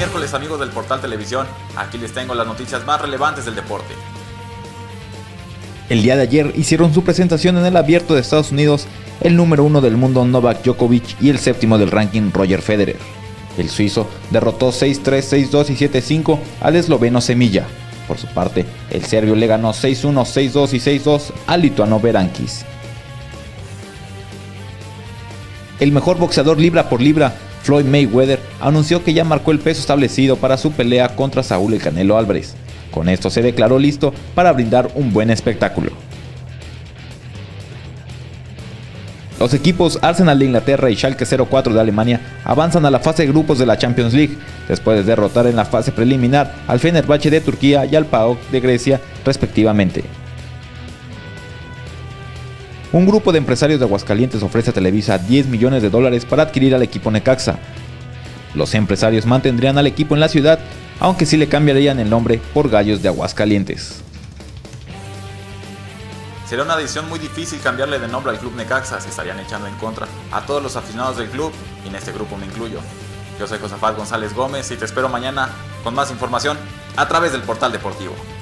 miércoles, amigos del Portal Televisión. Aquí les tengo las noticias más relevantes del deporte. El día de ayer hicieron su presentación en el Abierto de Estados Unidos el número 1 del mundo Novak Djokovic y el séptimo del ranking Roger Federer. El suizo derrotó 6-3, 6-2 y 7-5 al esloveno Semilla. Por su parte, el serbio le ganó 6-1, 6-2 y 6-2 al lituano Berankis. El mejor boxeador libra por libra, Floyd Mayweather, anunció que ya marcó el peso establecido para su pelea contra Saúl El Canelo Álvarez. Con esto se declaró listo para brindar un buen espectáculo. Los equipos Arsenal de Inglaterra y Schalke 04 de Alemania avanzan a la fase de grupos de la Champions League, después de derrotar en la fase preliminar al Fenerbahce de Turquía y al PAOK de Grecia, respectivamente. Un grupo de empresarios de Aguascalientes ofrece a Televisa $10 millones para adquirir al equipo Necaxa. Los empresarios mantendrían al equipo en la ciudad, aunque sí le cambiarían el nombre por Gallos de Aguascalientes. Será una decisión muy difícil cambiarle de nombre al club Necaxa, se estarían echando en contra a todos los aficionados del club, y en este grupo me incluyo. Yo soy Josafat González Gómez y te espero mañana con más información a través del Portal Deportivo.